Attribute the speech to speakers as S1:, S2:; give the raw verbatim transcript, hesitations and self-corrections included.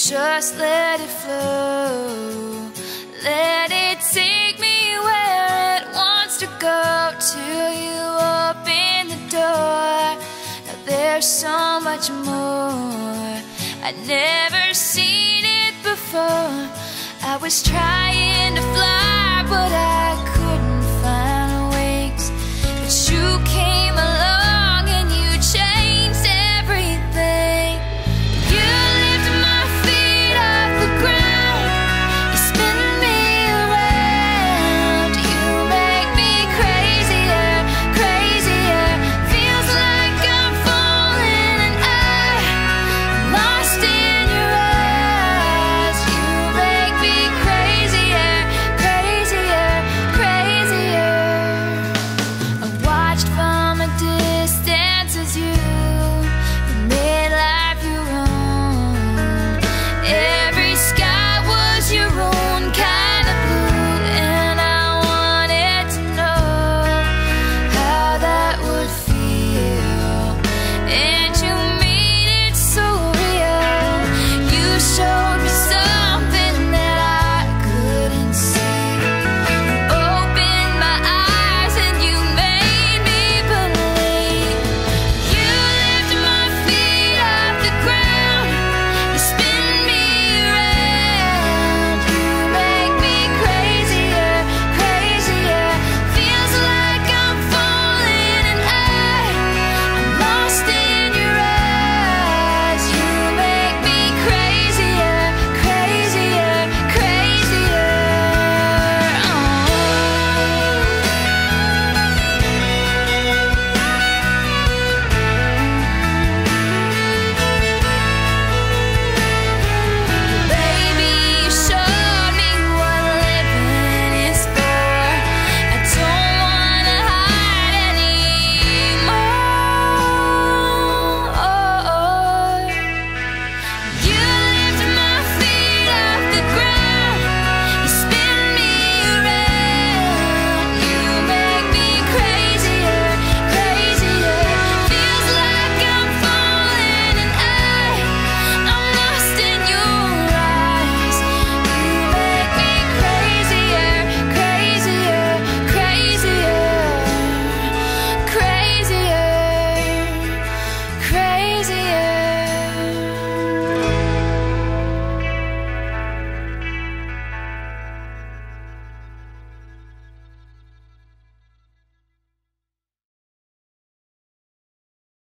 S1: Just let it flow. Let it take me where it wants to go till you open the door. Now there's so much more I'd never seen it before. I was trying to fly, but I couldn't find wings. But you came